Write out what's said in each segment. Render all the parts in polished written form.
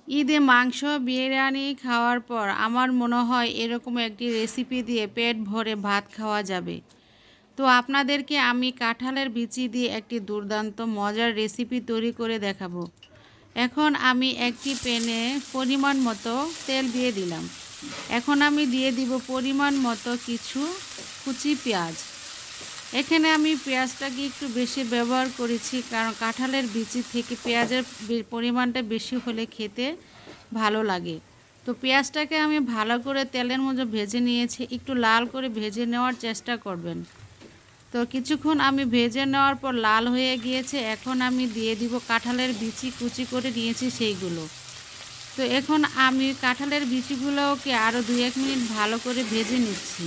ঈদে মাংস বিরিয়ানি খাওয়ার পর আমার মনে হয় এরকম একটি রেসিপি দিয়ে পেট ভরে ভাত খাওয়া যাবে। তো আপনাদেরকে আমি কাঁঠালের বিচি দিয়ে একটি দুর্দান্ত মজার রেসিপি তৈরি করে দেখাবো। এখন আমি একটি প্যানে পরিমাণ মতো তেল দিয়ে দিলাম। এখন আমি দিয়ে দিব পরিমাণ মতো কিছু কুচি পেঁয়াজ। এখানে আমি পেঁয়াজটাকে একটু বেশি ব্যবহার করেছি, কারণ কাঁঠালের বিচি থেকে পেঁয়াজের পরিমাণটা বেশি হলে খেতে ভালো লাগে। তো পেঁয়াজটাকে আমি ভালো করে তেলের মধ্যে ভেজে নিয়েছি, একটু লাল করে ভেজে নেওয়ার চেষ্টা করবেন। তো কিছুক্ষণ আমি ভেজে নেওয়ার পর লাল হয়ে গিয়েছে। এখন আমি দিয়ে দিব কাঁঠালের বিচি কুচি করে নিয়েছি সেইগুলো। তো এখন আমি কাঁঠালের বিচিগুলোকে আরও 2-1 মিনিট ভালো করে ভেজে নিচ্ছি।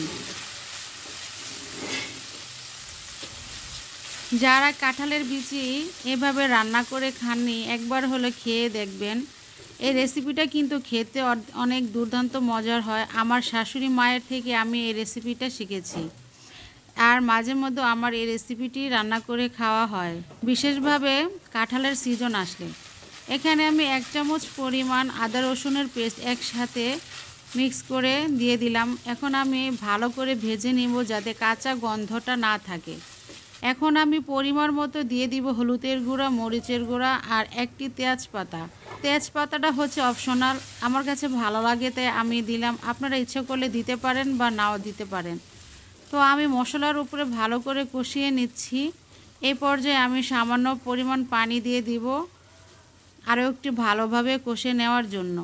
যারা কাঁঠালের বিচি এভাবে রান্না করে খাননি, একবার হলে খেয়ে দেখবেন। এই রেসিপিটা কিন্তু খেতে অনেক দুর্দান্ত মজার হয়। আমার শাশুড়ি মায়ের থেকে আমি এই রেসিপিটা শিখেছি, আর মাঝে মধ্যে আমার এই রেসিপিটি রান্না করে খাওয়া হয়, বিশেষভাবে কাঁঠালের সিজন আসলে। এখানে আমি 1 চামচ পরিমাণ আদা রসুনের পেস্ট একসাথে মিক্স করে দিয়ে দিলাম। এখন আমি ভালো করে ভেজে নিব যাতে কাঁচা গন্ধটা না থাকে। এখন আমি পরিমাণ মতো দিয়ে দিব হলুদের গুঁড়া, মরিচের গুঁড়া আর একটি তেজপাতা। তেজপাতাটা হচ্ছে অপশনাল, আমার কাছে ভালো লাগে তাই আমি দিলাম। আপনারা ইচ্ছে করলে দিতে পারেন বা নাও দিতে পারেন। তো আমি মশলার উপরে ভালো করে কষিয়ে নিচ্ছি। এই পর্যায়ে আমি সামান্য পরিমাণ পানি দিয়ে দিব আরও একটু ভালোভাবে কষে নেওয়ার জন্য।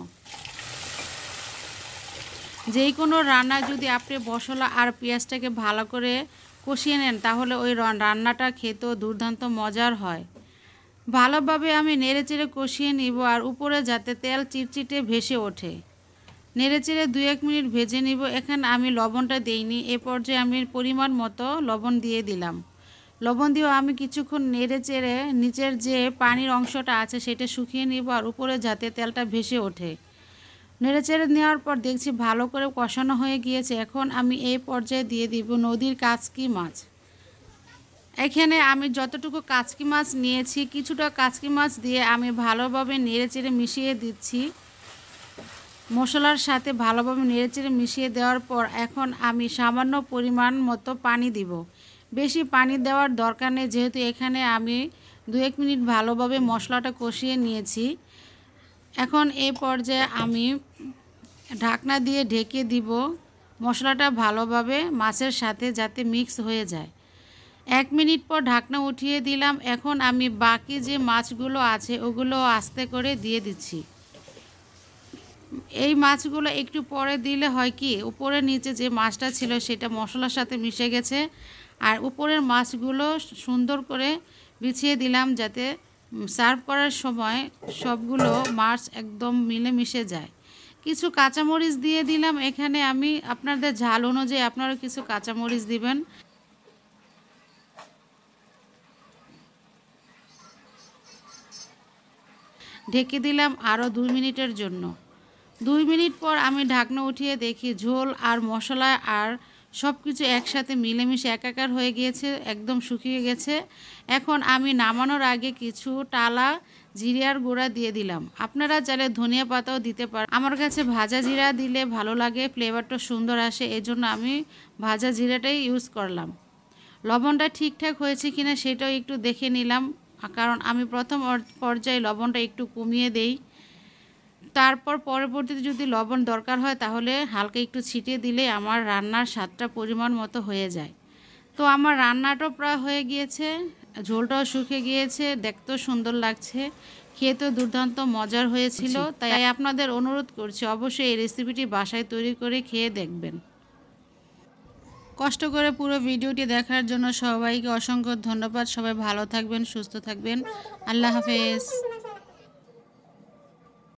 যেই কোনো রান্না যদি আপনি মশলা আর পেঁয়াজটাকে ভালো করে কষিয়ে নেন, তাহলে ওই রান্নাটা খেতেও দুর্দান্ত মজার হয়। ভালোভাবে আমি নেড়েচেড়ে কষিয়ে নিব, আর উপরে যাতে তেল চিটচিটে ভেসে ওঠে। নেড়েচেড়ে 2-1 মিনিট ভেজে নিব। এখানে আমি লবণটা দেইনি, এ পর্যায়ে আমি পরিমাণ মতো লবণ দিয়ে দিলাম। লবণ দিয়েও আমি কিছুক্ষণ নেড়েচেড়ে নিচের যে পানির অংশটা আছে সেটা শুকিয়ে নিব, আর উপরে যাতে তেলটা ভেসে ওঠে। নেড়েচেড়ে নেওয়ার পর দেখছি ভালো করে কষানো হয়ে গিয়েছে। এখন আমি এই পর্যায়ে দিয়ে দিব নদীর কাচকি মাছ। এখানে আমি যতটুকু কাচকি মাছ নিয়েছি, কিছুটা কাচকি মাছ দিয়ে আমি ভালোভাবে নেড়েচেড়ে মিশিয়ে দিচ্ছি। মশলার সাথে ভালোভাবে নেড়েচেড়ে মিশিয়ে দেওয়ার পর এখন আমি সামান্য পরিমাণ মতো পানি দিব। বেশি পানি দেওয়ার দরকার নেই, যেহেতু এখানে আমি 2-1 মিনিট ভালোভাবে মশলাটা কষিয়ে নিয়েছি। এখন এই পর্যায়ে আমি ঢাকনা দিয়ে ঢেকে দিব মশলাটা ভালোভাবে মাছের সাথে যাতে মিক্স হয়ে যায়। 1 মিনিট পর ঢাকনা উঠিয়ে দিলাম। এখন আমি বাকি যে মাছগুলো আছে ওগুলো আস্তে করে দিয়ে দিচ্ছি। এই মাছগুলো একটু পরে দিলে হয় কি, উপরে নিচে যে মাছটা ছিল সেটা মশলার সাথে মিশে গেছে, আর উপরের মাছগুলো সুন্দর করে বিছিয়ে দিলাম যাতে সার্ভ করার সময় সবগুলো মাছ একদম মিলেমিশে যায়। কিছু কাঁচামরিচ দিয়ে দিলাম। এখানে আমি আপনাদের ঝাল অনুযায়ী আপনারা কিছু কাঁচামরিচ দিবেন। ঢেকে দিলাম আরও 2 মিনিটের জন্য। 2 মিনিট পর আমি ঢাকনা উঠিয়ে দেখি ঝোল আর মশলা আর সব কিছু একসাথে মিলেমিশে একাকার হয়ে গিয়েছে, একদম শুকিয়ে গেছে। এখন আমি নামানোর আগে কিছু টালা জিরার গুঁড়া দিয়ে দিলাম। আপনারা চাইলে ধনিয়া পাতাও দিতে পারেন। আমার কাছে ভাজা জিরা দিলে ভালো লাগে, ফ্লেভারটা সুন্দর আসে, এজন্য আমি ভাজা জিরাটাই ইউজ করলাম। লবণটা ঠিকঠাক হয়েছে কিনা সেটাও একটু দেখে নিলাম, কারণ আমি প্রথম পর্যায়ে লবণটা একটু কমিয়ে দেই। তারপর পরবর্তীতে যদি লবণ দরকার হয় তাহলে হালকা একটু ছিটিয়ে দিলে আমার রান্নার স্বাদটা পরিমাণ মতো হয়ে যায়। তো আমার রান্নাটাও প্রায় হয়ে গিয়েছে, ঝোলটাও শুকিয়ে গিয়েছে, দেখতেও সুন্দর লাগছে, খেতেও দুর্দান্ত মজার হয়েছিল। তাই আপনাদের অনুরোধ করছি অবশ্যই এই রেসিপিটি বাসায় তৈরি করে খেয়ে দেখবেন। কষ্ট করে পুরো ভিডিওটি দেখার জন্য সবাইকে অসংখ্য ধন্যবাদ। সবাই ভালো থাকবেন, সুস্থ থাকবেন। আল্লাহ হাফেজ।